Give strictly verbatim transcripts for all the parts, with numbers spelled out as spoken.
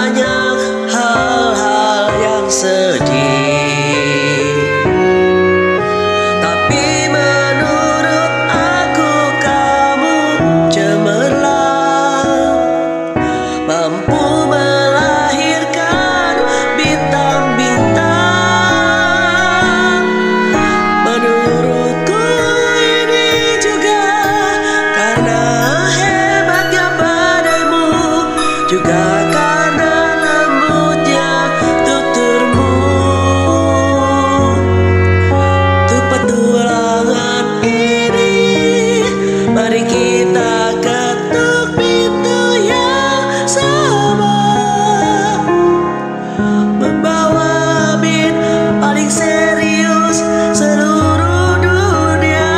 banyak hal-hal yang sedih, tapi menurut aku kamu cemerlang, mampu melahirkan bintang-bintang. Menurutku ini juga karena hebatnya badaimu, juga karena lembutnya tuturmu. Untuk petualangan ini, mari kita ketuk pintu yang sama, membawa beat paling serius seluruh dunia.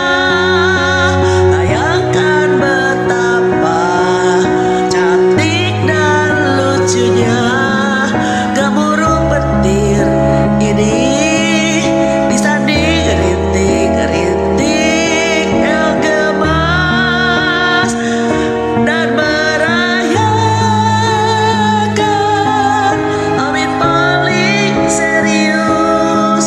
Bayangkan betapa cantik dan lucunya gemuruh petir ini disanding rintik-rintik yang gemas dan merayakan amit paling serius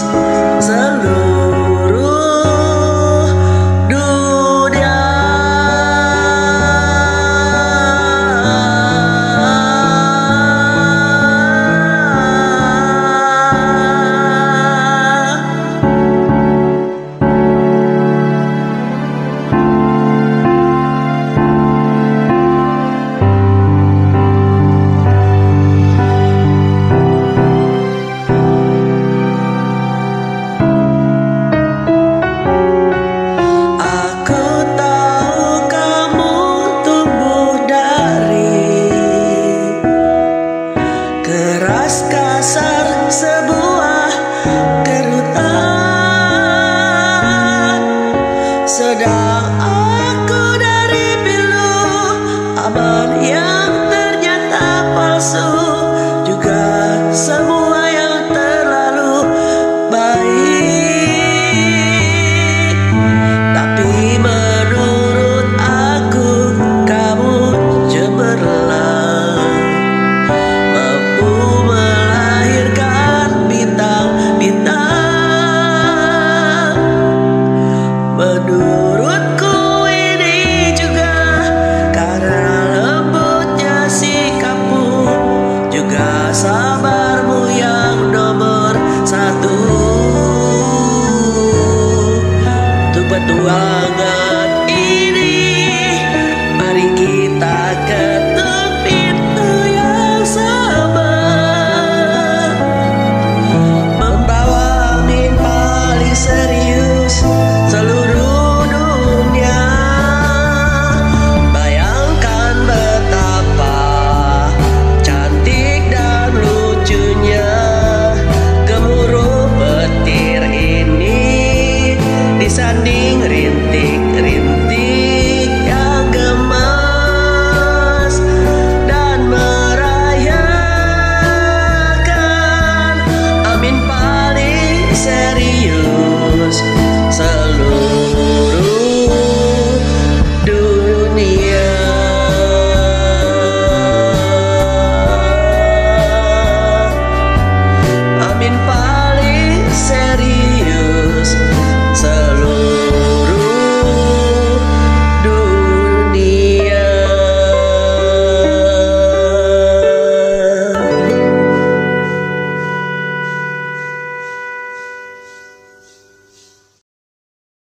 seluruh dunia. Aku tahu kamu tumbuh dari keras kasar sebuah kerutan, sedang aku dari pilu aman yang ternyata palsu, juga semua yang terlalu baik. Tapi menurut aku kamu cemerlang, mampu melahirkan bintang-bintang. Menurutku ini juga karena lembutnya sikapmu, juga sabarmu yang nomor satu. Untuk petualangan